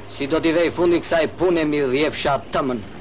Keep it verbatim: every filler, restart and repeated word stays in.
Si do t'i vej fundi kësaj pune mi rjef shap tëmën.